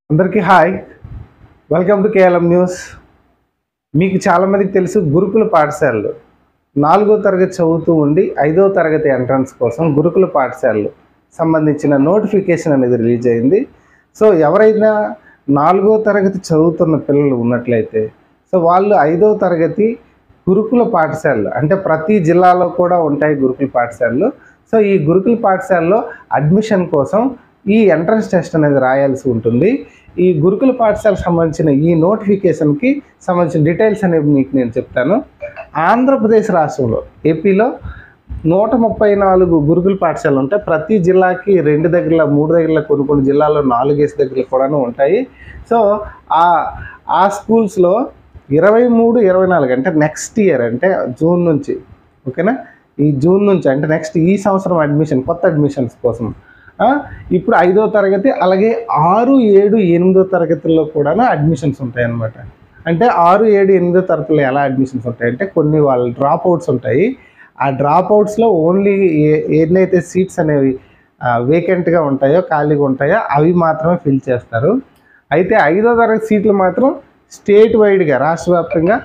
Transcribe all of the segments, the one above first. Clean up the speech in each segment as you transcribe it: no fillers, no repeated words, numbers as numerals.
అందరికీ hi, welcome to KLM news. మీకు చాలామందికి తెలుసు, గురుకుల పాఠశాలలు 4వ తరగతి చదువుతూ ఉండి 5వ తరగతి ఎంట్రన్స్ కోసం గురుకుల పాఠశాలలు సంబంధించిన నోటిఫికేషన్ అనేది రిలీజ్ అయింది. సో ఎవరైనా 4వ తరగతి చదువుతున్న పిల్లలు ఉన్నట్లయితే వాళ్ళు 5వ తరగతి గురుకుల పాఠశాలలు, అంటే ప్రతి జిల్లాలో కూడా ఉంటాయి గురుకుల పాఠశాలలు. ఈ గురుకుల పాఠశాలలో అడ్మిషన్ కోసం ఈ ఎంట్రన్స్ టెస్ట్ అనేది రాయాల్సి ఉంటుంది. ఈ గురుకుల పాఠశాలకు సంబంధించిన ఈ నోటిఫికేషన్కి సంబంధించిన డీటెయిల్స్ అనేవి మీకు నేను చెప్తాను. ఆంధ్రప్రదేశ్ రాష్ట్రంలో, ఏపీలో 134 గురుకుల పాఠశాలలు ఉంటాయి. ప్రతి జిల్లాకి 2 దగ్గర, 3 దగ్గర, కొన్ని జిల్లాల్లో 4 దగ్గర కూడా ఉంటాయి. ఆ స్కూల్స్లో 23, 24 అంటే నెక్స్ట్ ఇయర్, అంటే జూన్ నుంచి, ఓకేనా, ఈ జూన్ నుంచి అంటే నెక్స్ట్ ఈ సంవత్సరం అడ్మిషన్, కొత్త అడ్మిషన్స్ కోసం ఇప్పుడు 5వ తరగతి, అలాగే 6, 7, 8వ తరగతుల్లో కూడా అడ్మిషన్స్ ఉంటాయి అన్నమాట. అంటే 6, 7, 8వ తరగతిలో ఎలా అడ్మిషన్స్ ఉంటాయంటే కొన్ని వాళ్ళ డ్రాప్ అవుట్స్ ఉంటాయి. ఆ డ్రాప్ అవుట్స్లో ఓన్లీ ఏదైతే సీట్స్ అనేవి వేకెంట్గా ఉంటాయో, ఖాళీగా ఉంటాయో అవి మాత్రమే ఫిల్ చేస్తారు. అయితే 5వ తరగతి సీట్లు మాత్రం స్టేట్ వైడ్గా, రాష్ట్ర వ్యాప్తంగా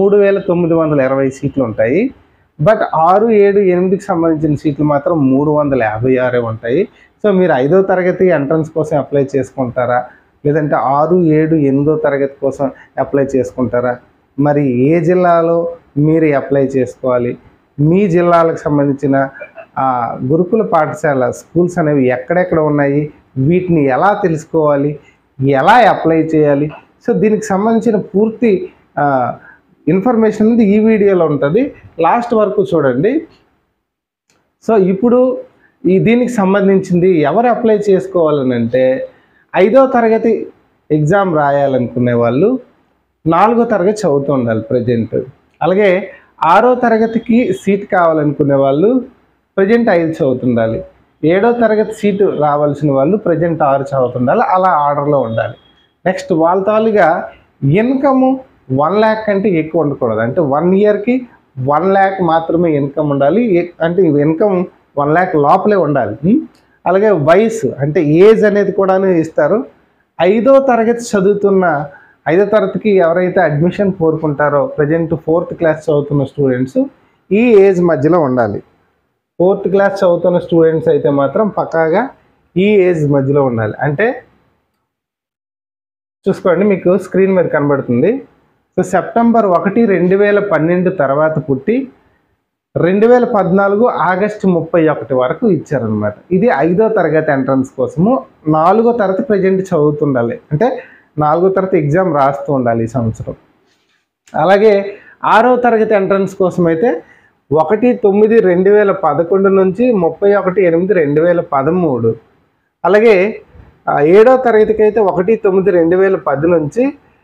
3920 సీట్లు ఉంటాయి. బట్ 6, 7, 8కి సంబంధించిన సీట్లు మాత్రం 356 ఉంటాయి. మీరు 5వ తరగతి ఎంట్రన్స్ కోసం అప్లై చేసుకుంటారా, లేదంటే 6, 7, 8వ తరగతి కోసం అప్లై చేసుకుంటారా, మరి ఏ జిల్లాలో మీరు అప్లై చేసుకోవాలి, మీ జిల్లాలకు సంబంధించిన గురుకుల పాఠశాల స్కూల్స్ అనేవి ఎక్కడెక్కడ ఉన్నాయి, వీటిని ఎలా తెలుసుకోవాలి, ఎలా అప్లై చేయాలి, దీనికి సంబంధించిన పూర్తి ఇన్ఫర్మేషన్ అనేది ఈ వీడియోలో ఉంటుంది. లాస్ట్ వరకు చూడండి. ఇప్పుడు దీనికి సంబంధించింది ఎవరు అప్లై చేసుకోవాలని అంటే, 5వ తరగతి ఎగ్జామ్ రాయాలనుకునే వాళ్ళు 4వ తరగతి చదువుతూ ఉండాలి ప్రజెంట్. అలాగే 6వ తరగతికి సీట్ కావాలనుకునే వాళ్ళు ప్రజెంట్ 5 చదువుతుండాలి. 7వ తరగతి సీటు రావాల్సిన వాళ్ళు ప్రజెంట్ 6 చదువుతుండాలి. అలా ఆర్డర్లో ఉండాలి. నెక్స్ట్ వాళ్ళ తాలుగా ఇన్కమ్ 1 lakh కంటే ఎక్కువ ఉండకూడదు. అంటే 1 ఇయర్కి 1 lakh మాత్రమే ఇన్కమ్ ఉండాలి. అంటే ఇన్కమ్ 1 lakh లోపలే ఉండాలి. అలాగే వయసు, అంటే ఏజ్ అనేది కూడా ఇస్తారు. 5వ తరగతి చదువుతున్న, 5వ తరగతికి ఎవరైతే అడ్మిషన్ కోరుకుంటారో, ప్రజెంట్ 4th క్లాస్ చదువుతున్న స్టూడెంట్స్ ఈ ఏజ్ మధ్యలో ఉండాలి. 4th క్లాస్ చదువుతున్న స్టూడెంట్స్ అయితే మాత్రం పక్కాగా ఈ ఏజ్ మధ్యలో ఉండాలి. అంటే చూసుకోండి, మీకు స్క్రీన్ మీద కనబడుతుంది. సెప్టెంబర్ 1, 2012 తర్వాత పుట్టి 2014 ఆగస్టు 31 వరకు ఇచ్చారనమాట. ఇది 5వ తరగతి ఎంట్రన్స్ కోసము. 4వ తరగతి ప్రజెంట్ చదువుతుండాలి, అంటే 4వ తరగతి ఎగ్జామ్ రాస్తూ ఉండాలి ఈ సంవత్సరం. అలాగే 6వ తరగతి ఎంట్రన్స్ కోసం అయితే 1/9/2011 నుంచి 31/8/2013. అలాగే 7వ తరగతికి అయితే 1/9/2010 నుంచి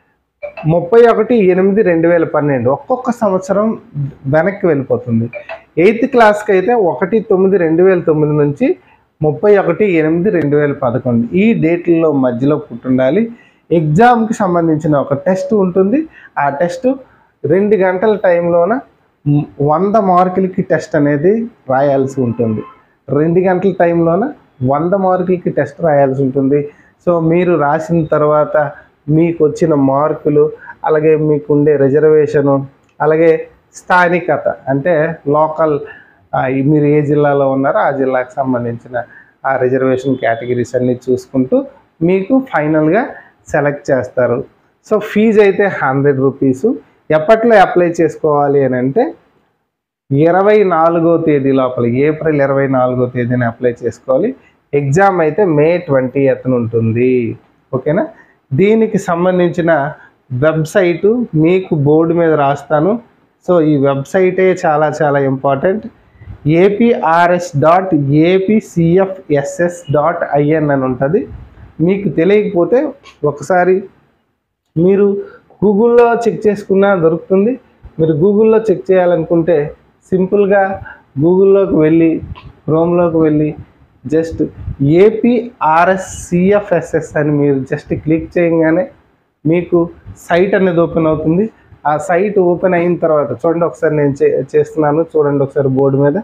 31/8/2012. ఒక్కొక్క సంవత్సరం వెనక్కి వెళ్ళిపోతుంది. 8th క్లాస్కి అయితే 1/9/2009 నుంచి 31/8/2011. ఈ డేట్లలో మధ్యలో పుట్టుండాలి. ఎగ్జామ్కి సంబంధించిన ఒక టెస్ట్ ఉంటుంది. ఆ టెస్ట్ 2 గంటల టైంలోన 100 మార్కులకి టెస్ట్ అనేది రాయాల్సి ఉంటుంది. 2 గంటల టైంలోన 100 మార్కులకి టెస్ట్ రాయాల్సి ఉంటుంది. మీరు రాసిన తర్వాత మీకు వచ్చిన మార్కులు, అలాగే మీకు ఉండే రిజర్వేషను, అలాగే స్థానికత, అంటే లోకల్, మీరు ఏ జిల్లాలో ఉన్నారో ఆ జిల్లాకు సంబంధించిన ఆ రిజర్వేషన్ కేటగిరీస్ అన్నీ చూసుకుంటూ మీకు ఫైనల్గా సెలెక్ట్ చేస్తారు. ఫీజు అయితే 100 రూపీసు. ఎప్పట్లో అప్లై చేసుకోవాలి అని అంటే 24వ తేదీ లోపల, ఏప్రిల్ 24వ తేదీన అప్లై చేసుకోవాలి. ఎగ్జామ్ అయితే మే 20th ఉంటుంది, ఓకేనా. దీనికి సంబంధించిన వెబ్సైటు మీకు బోర్డు మీద రాస్తాను. ఈ వెబ్సైటే చాలా ఇంపార్టెంట్. aprs.apcfss.in అని ఉంటుంది. మీకు తెలియకపోతే ఒకసారి మీరు గూగుల్లో చెక్ చేసుకున్నా దొరుకుతుంది. మీరు గూగుల్లో చెక్ చేయాలనుకుంటే సింపుల్గా గూగుల్లోకి వెళ్ళి, క్రోమ్లోకి వెళ్ళి జస్ట్ APRSCFSS అని మీరు జస్ట్ క్లిక్ చేయగానే మీకు సైట్ అనేది ఓపెన్ అవుతుంది. ఆ సైట్ ఓపెన్ అయిన తర్వాత చూడండి, ఒకసారి నేను చేస్తున్నాను చూడండి ఒకసారి బోర్డు మీద.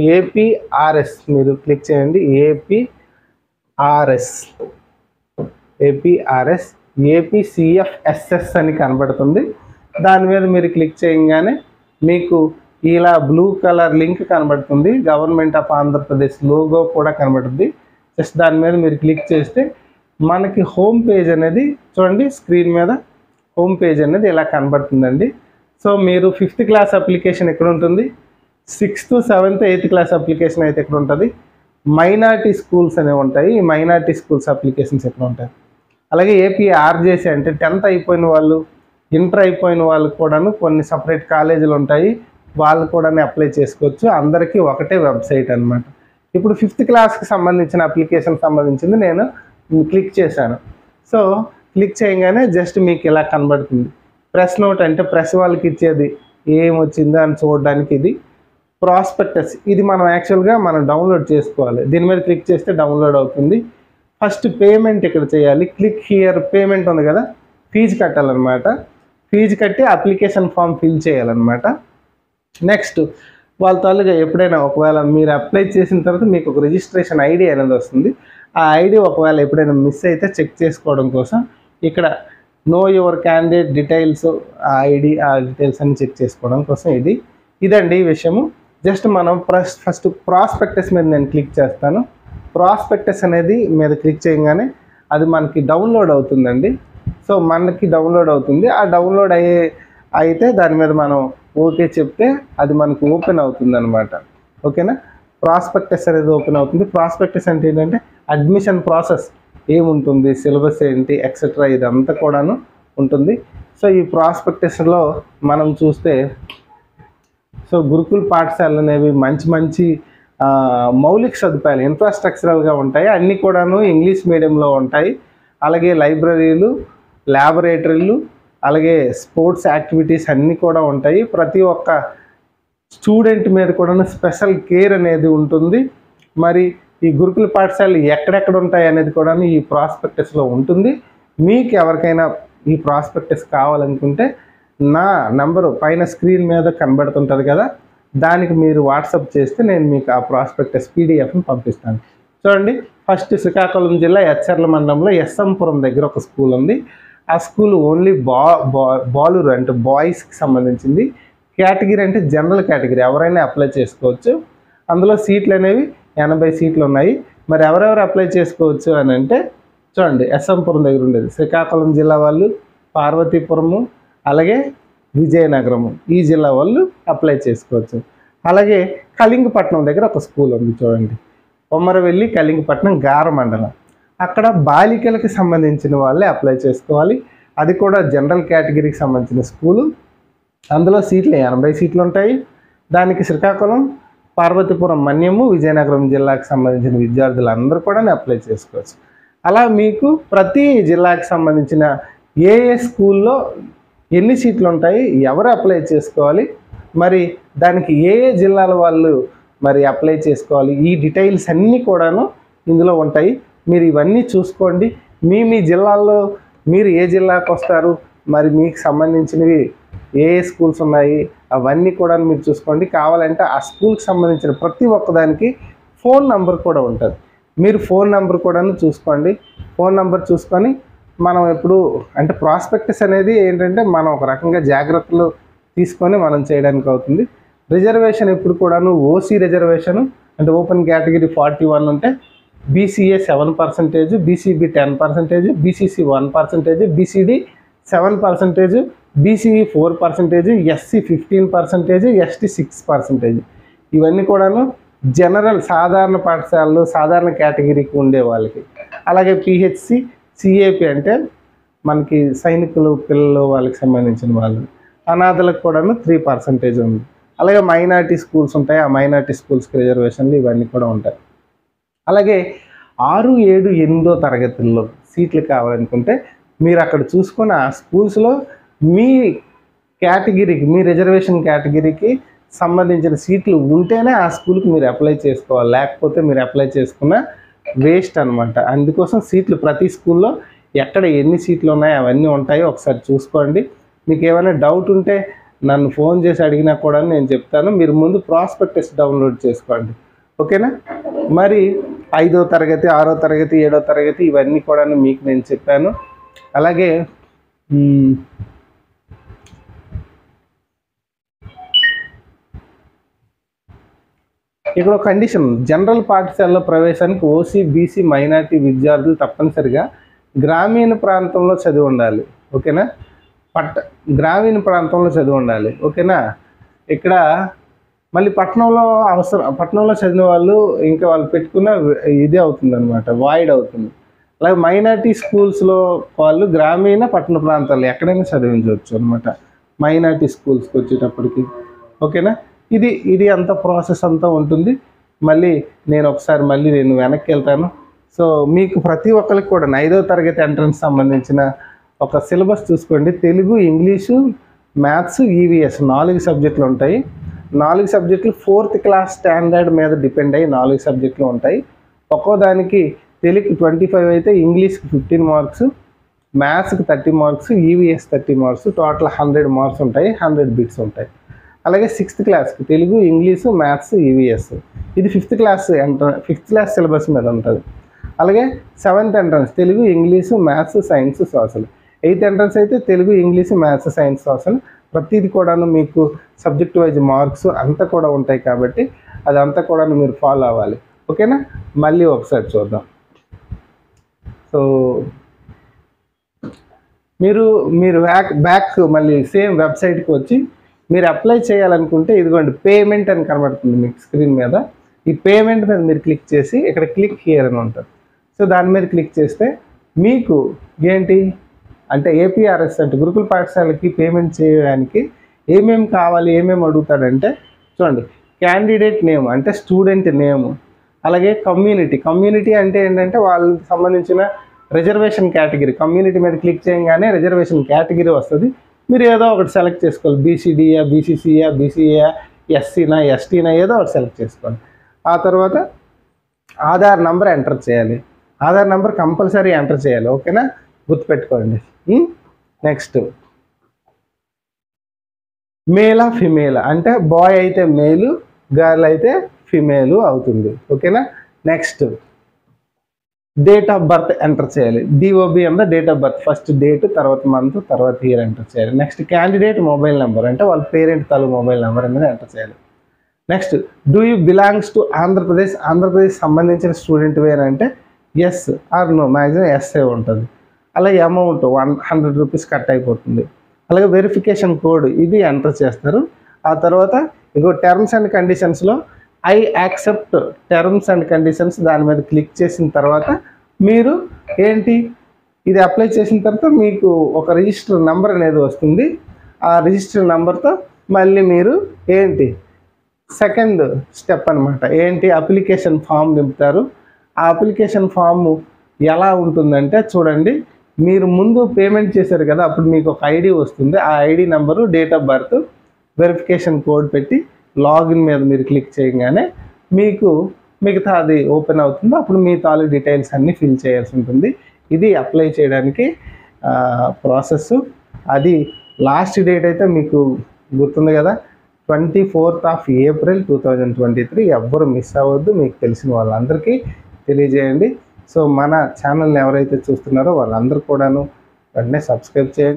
APRS మీరు క్లిక్ చేయండి. APRS ఏపీఆర్ఎస్ ఏపీసీఎఫ్ఎస్ఎస్ అని కనబడుతుంది. దాని మీద మీరు క్లిక్ చేయగానే మీకు ఇలా బ్లూ కలర్ లింక్ కనబడుతుంది. గవర్నమెంట్ ఆఫ్ ఆంధ్రప్రదేశ్ లోగో కూడా కనబడుతుంది. జస్ట్ దాని మీద మీరు క్లిక్ చేస్తే మనకి హోమ్ పేజ్ అనేది చూడండి, స్క్రీన్ మీద హోమ్ పేజ్ అనేది ఇలా కనబడుతుందండి. సో మీరు 5th క్లాస్ అప్లికేషన్ ఎక్కడ ఉంటుంది, 6th, 7th, 8th class application అయితే ఎక్కడ ఉంటుంది, మైనారిటీ స్కూల్స్ అనేవి ఉంటాయి. ఈ మైనారిటీ స్కూల్స్ అప్లికేషన్స్ ఎక్కడ ఉంటాయి. అలాగే ఏపీఆర్జేసీ అంటే 10th అయిపోయిన వాళ్ళు, ఇంటర్ అయిపోయిన వాళ్ళకి కూడాను కొన్ని సపరేట్ కాలేజీలు ఉంటాయి, వాళ్ళు కూడా అప్లై చేసుకోవచ్చు. అందరికీ ఒకటే వెబ్సైట్ అనమాట. ఇప్పుడు 5th క్లాస్కి సంబంధించిన అప్లికేషన్ సంబంధించింది నేను క్లిక్ చేశాను. సో క్లిక్ చేయగానే జస్ట్ మీకు ఇలా కనబడుతుంది. ప్రెస్ నోట్ అంటే ప్రెస్ వాళ్ళకి ఇచ్చేది ఏం వచ్చిందో అని చూడడానికి. ఇది ప్రాస్పెక్టస్, ఇది మనం యాక్చువల్గా మనం డౌన్లోడ్ చేసుకోవాలి. దీని మీద క్లిక్ చేస్తే డౌన్లోడ్ అవుతుంది. ఫస్ట్ పేమెంట్ ఇక్కడ చేయాలి. క్లిక్ హియర్ పేమెంట్ ఉంది కదా, ఫీజు కట్టాలన్నమాట. ఫీజు కట్టి అప్లికేషన్ ఫామ్ ఫిల్ చేయాలన్నమాట. నెక్స్ట్ వాళ్ళ తాలూగా ఎప్పుడైనా ఒకవేళ మీరు అప్లై చేసిన తర్వాత మీకు ఒక రిజిస్ట్రేషన్ ఐడి అనేది వస్తుంది. ఆ ఐడి ఒకవేళ ఎప్పుడైనా మిస్ అయితే చెక్ చేసుకోవడం కోసం ఇక్కడ నో యువర్ క్యాండిడేట్ డీటెయిల్స్, ఆ ఐడి, ఆ డీటెయిల్స్ అన్ని చెక్ చేసుకోవడం కోసం ఇదండి విషయము. జస్ట్ మనం ఫస్ట్ ప్రాస్పెక్టస్ మీద నేను క్లిక్ చేస్తాను. ప్రాస్పెక్టస్ అనేది మీద క్లిక్ చేయగానే అది మనకి డౌన్లోడ్ అవుతుందండి. సో మనకి డౌన్లోడ్ అవుతుంది. ఆ డౌన్లోడ్ అయితే దాని మీద మనం ఓకే చెప్తే అది మనకు ఓపెన్ అవుతుంది అనమాట. ఓకేనా, ప్రాస్పెక్టస్ అనేది ఓపెన్ అవుతుంది. ప్రాస్పెక్టస్ అంటే ఏంటంటే అడ్మిషన్ ప్రాసెస్ ఏముంటుంది, సిలబస్ ఏంటి, ఎక్సెట్రా ఇదంతా కూడాను ఉంటుంది. సో ఈ ప్రాస్పెక్టస్లో మనం చూస్తే సో గురుకుల పాఠశాలలు అనేవి మంచి మౌలిక సదుపాయాలు ఇన్ఫ్రాస్ట్రక్చరల్గా ఉంటాయి. అన్నీ కూడాను ఇంగ్లీష్ మీడియంలో ఉంటాయి. అలాగే లైబ్రరీలు, ల్యాబొరేటరీలు, అలాగే స్పోర్ట్స్ యాక్టివిటీస్ అన్నీ కూడా ఉంటాయి. ప్రతి ఒక్క స్టూడెంట్ మీద కూడా స్పెషల్ కేర్ అనేది ఉంటుంది. మరి ఈ గురుకుల పాఠశాలలు ఎక్కడెక్కడ ఉంటాయి అనేది కూడా ఈ ప్రాస్పెక్టస్లో ఉంటుంది. మీకు ఎవరికైనా ఈ ప్రాస్పెక్టస్ కావాలనుకుంటే నా నంబరు పైన స్క్రీన్ మీద కనబడుతుంటుంది కదా, దానికి మీరు వాట్సాప్ చేస్తే నేను మీకు ఆ ప్రాస్పెక్టస్ పీడిఎఫ్ని పంపిస్తాను. చూడండి, ఫస్ట్ శ్రీకాకుళం జిల్లా ఎచ్చర్ల మండలంలో ఎస్ఎంపురం దగ్గర ఒక స్కూల్ ఉంది. ఆ స్కూల్ ఓన్లీ బాలురు అంటే బాయ్స్కి సంబంధించింది. కేటగిరీ అంటే జనరల్ కేటగిరీ, ఎవరైనా అప్లై చేసుకోవచ్చు. అందులో సీట్లు అనేవి 80 సీట్లు ఉన్నాయి. మరి ఎవరెవరు అప్లై చేసుకోవచ్చు అని అంటే చూడండి, ఎస్ఎంపురం దగ్గర ఉండేది శ్రీకాకుళం జిల్లా వాళ్ళు, పార్వతీపురము, అలాగే విజయనగరము, ఈ జిల్లా వాళ్ళు అప్లై చేసుకోవచ్చు. అలాగే కళింగపట్నం దగ్గర ఒక స్కూల్ ఉంది చూడండి, కొమ్మరవెల్లి కళింగపట్నం గార మండలం. అక్కడ బాలికలకు సంబంధించిన వాళ్ళే అప్లై చేసుకోవాలి. అది కూడా జనరల్ కేటగిరీకి సంబంధించిన స్కూలు. అందులో సీట్లు 80 సీట్లు ఉంటాయి. దానికి శ్రీకాకుళం, పార్వతీపురం, మన్యము, విజయనగరం జిల్లాకు సంబంధించిన విద్యార్థులు అందరూ కూడా అప్లై చేసుకోవచ్చు. అలా మీకు ప్రతి జిల్లాకి సంబంధించిన ఏ స్కూల్లో ఎన్ని సీట్లు ఉంటాయి, ఎవరు అప్లై చేసుకోవాలి, మరి దానికి ఏ జిల్లాల వాళ్ళు మరి అప్లై చేసుకోవాలి, ఈ డీటెయిల్స్ అన్నీ కూడాను ఇందులో ఉంటాయి. మీరు ఇవన్నీ చూసుకోండి. మీ జిల్లాల్లో మీరు ఏ జిల్లాకు వస్తారు, మరి మీకు సంబంధించినవి ఏ స్కూల్స్ ఉన్నాయి, అవన్నీ కూడా మీరు చూసుకోండి. కావాలంటే ఆ స్కూల్కి సంబంధించిన ప్రతి ఒక్కదానికి ఫోన్ నెంబర్ కూడా ఉంటుంది. మీరు ఫోన్ నెంబర్ కూడా చూసుకోండి. ఫోన్ నెంబర్ చూసుకొని మనం ఎప్పుడు అంటే ప్రాస్పెక్టస్ అనేది ఏంటంటే మనం ఒక రకంగా జాగ్రత్తలు తీసుకొని మనం చేయడానికి అవుతుంది. రిజర్వేషన్ ఎప్పుడు కూడాను ఓసీ రిజర్వేషన్ అంటే ఓపెన్ కేటగిరీ 41 ఉంటే BCA 7%, BCB 10%, BCC 1%, BCD 7%, BCE 4%, SC 15%, ST 6%. ఇవన్నీ కూడాను జనరల్ సాధారణ పాఠశాలలు, సాధారణ కేటగిరీకి ఉండే వాళ్ళకి. అలాగే పిహెచ్సి, సిఏపి అంటే మనకి సైనికులు పిల్లలు వాళ్ళకి సంబంధించిన వాళ్ళు. అనాథలకు కూడాను 3% ఉంది. అలాగే మైనారిటీ స్కూల్స్ ఉంటాయి, ఆ మైనారిటీ స్కూల్స్కి రిజర్వేషన్లు ఇవన్నీ కూడా ఉంటాయి. అలాగే 6, 7, 8వ తరగతుల్లో సీట్లు కావాలనుకుంటే మీరు అక్కడ చూసుకొని ఆ స్కూల్స్లో మీ కేటగిరీకి, మీ రిజర్వేషన్ కేటగిరీకి సంబంధించిన సీట్లు ఉంటేనే ఆ స్కూల్కి మీరు అప్లై చేసుకోవాలి. లేకపోతే మీరు అప్లై చేసుకున్న వేస్ట్ అనమాట. అందుకోసం సీట్లు ప్రతి స్కూల్లో ఎక్కడ ఎన్ని సీట్లు ఉన్నాయో అవన్నీ ఉంటాయో ఒకసారి చూసుకోండి. మీకు ఏమైనా డౌట్ ఉంటే నన్ను ఫోన్ చేసి అడిగినా కూడా నేను చెప్తాను. మీరు ముందు ప్రాస్పెక్టస్ డౌన్లోడ్ చేసుకోండి, ఓకేనా. మరి 5వ తరగతి 6వ తరగతి 7వ తరగతి ఇవన్నీ కూడా మీకు నేను చెప్పాను. అలాగే ఇక్కడ ఒక కండిషన్, జనరల్ పాఠశాలలో ప్రవేశానికి ఓసీ బీసీ మైనారిటీ విద్యార్థులు తప్పనిసరిగా గ్రామీణ ప్రాంతంలో చదివి ఉండాలి. ఓకేనా? గ్రామీణ ప్రాంతంలో చదివి ఉండాలి. ఓకేనా? ఇక్కడ మళ్ళీ పట్టణంలో చదివిన వాళ్ళు ఇంకా వాళ్ళు పెట్టుకున్న ఇదే అవుతుంది అనమాట, వాయిడ్ అవుతుంది. అలాగే మైనారిటీ స్కూల్స్లో వాళ్ళు గ్రామీణ పట్టణ ప్రాంతాల్లో ఎక్కడైనా చదివించవచ్చు అనమాట, మైనారిటీ స్కూల్స్కి వచ్చేటప్పటికి. ఓకేనా? ఇది అంత ప్రాసెస్ అంతా ఉంటుంది. మళ్ళీ నేను వెనక్కి వెళ్తాను. సో మీకు ప్రతి ఒక్కరికి కూడా 5వ తరగతి ఎంట్రన్స్ సంబంధించిన ఒక సిలబస్ చూసుకోండి. తెలుగు, ఇంగ్లీషు, మ్యాథ్స్, ఈవీఎస్ 4 సబ్జెక్టులు ఉంటాయి. 4 సబ్జెక్టులు 4th క్లాస్ స్టాండర్డ్ మీద డిపెండ్ అయ్యి 4 సబ్జెక్టులు ఉంటాయి. ఒక్కో దానికి తెలుగుకి 25 అయితే ఇంగ్లీష్కి 15 మార్క్స్, మ్యాథ్స్కి 30 marks, EVS 30 marks, total 100 marks ఉంటాయి, 100 బిట్స్ ఉంటాయి. అలాగే 6th క్లాస్కి తెలుగు, ఇంగ్లీషు, మ్యాథ్స్, ఈవీఎస్ ఇది 5th క్లాస్ సిలబస్ మీద ఉంటుంది. అలాగే 7th entrance Telugu, English, maths, science, social. 8th entrance అయితే Telugu, English, maths, science, social. ప్రతిది కూడాను మీకు సబ్జెక్ట్ వైజ్ మార్క్స్ అంతా కూడా ఉంటాయి కాబట్టి అదంతా కూడా మీరు ఫాలో అవ్వాలి. ఓకేనా? మళ్ళీ ఒకసారి చూద్దాం. సో మీరు బ్యాక్ మళ్ళీ సేమ్ వెబ్సైట్కి వచ్చి మీరు అప్లై చేయాలనుకుంటే ఇదిగోండి పేమెంట్ అని కనబడుతుంది మీకు స్క్రీన్ మీద. ఈ పేమెంట్ మీద మీరు క్లిక్ చేసి ఇక్కడ క్లిక్ హియర్ అని ఉంటుంది. సో దాని మీద క్లిక్ చేస్తే మీకు ఏంటి అంటే ఏపీఆర్ఎస్ అంటే గురుకుల పాఠశాలకి పేమెంట్ చేయడానికి ఏమేమి కావాలి, ఏమేమి అడుగుతాడంటే చూడండి, క్యాండిడేట్ నేమ్ అంటే స్టూడెంట్ నేమ్, అలాగే కమ్యూనిటీ అంటే ఏంటంటే వాళ్ళకి సంబంధించిన రిజర్వేషన్ కేటగిరీ. కమ్యూనిటీ మీద క్లిక్ చేయగానే రిజర్వేషన్ కేటగిరీ వస్తుంది. మీరు ఏదో ఒకటి సెలెక్ట్ చేసుకోవాలి, బీసీడీయా, బీసీసీయా, బీసీఏయా, ఎస్సీనా, ఎస్టీనా ఏదో ఒకటి సెలెక్ట్ చేసుకోండి. ఆ తర్వాత ఆధార్ నెంబర్ ఎంటర్ చేయాలి. ఆధార్ నెంబర్ కంపల్సరీ ఎంటర్ చేయాలి. ఓకేనా? గుర్తుపెట్టుకోండి. నెక్స్ట్ మేలా ఫిమేల్ అంటే బాయ్ అయితే మేలు, గర్ల్ అయితే ఫిమేలు అవుతుంది. ఓకేనా? Next date of birth enter చేయాలి. డిఓబి అంతా date of birth, first date, తర్వాత మంత్, తర్వాత ఇయర్ ఎంటర్ చేయాలి. నెక్స్ట్ క్యాండిడేట్ మొబైల్ నెంబర్ అంటే వాళ్ళ పేరెంట్ తాలూకు మొబైల్ నెంబర్ అనేది ఎంటర్ చేయాలి. Next do you belongs to Andhra Pradesh సంబంధించిన స్టూడెంట్ వేర్ అంటే ఎస్ ఆర్ నో, మ్యాక్సిమం ఎస్ఏ ఉంటుంది. అలాగే అమౌంట్ 100 రూపీస్ కట్ అయిపోతుంది. అలాగే వెరిఫికేషన్ కోడ్ ఇది ఎంటర్ చేస్తారు. ఆ తర్వాత ఇంకో టర్మ్స్ అండ్ కండిషన్స్లో I accept terms and conditions దాని మీద క్లిక్ చేసిన తర్వాత మీరు ఇది అప్లై చేసిన తర్వాత మీకు ఒక రిజిస్టర్ నెంబర్ అనేది వస్తుంది. ఆ రిజిస్టర్ నెంబర్తో మళ్ళీ మీరు సెకండ్ స్టెప్ అనమాట అప్లికేషన్ ఫామ్ నింపుతారు. ఆ అప్లికేషన్ ఫామ్ ఎలా ఉంటుందంటే చూడండి, మీరు ముందు పేమెంట్ చేశారు కదా, అప్పుడు మీకు ఒక ఐడి వస్తుంది. ఆ ID number, date of birth, verification code పెట్టి లాగిన్ మీద మీరు క్లిక్ చేయగానే మీకు మిగతా అది ఓపెన్ అవుతుంది. అప్పుడు మీ తాలూకు డీటెయిల్స్ అన్నీ ఫిల్ చేయాల్సి ఉంటుంది. ఇది అప్లై చేయడానికి ప్రాసెస్. అది లాస్ట్ డేట్ అయితే మీకు గుర్తుంది కదా, 24th April 2023. ఎవ్వరు మిస్ అవ్వద్దు. మీకు తెలిసిన వాళ్ళందరికీ తెలియజేయండి. సో మన ఛానల్ని ఎవరైతే చూస్తున్నారో వాళ్ళందరూ కూడాను వెంటనే సబ్స్క్రైబ్ చేయండి.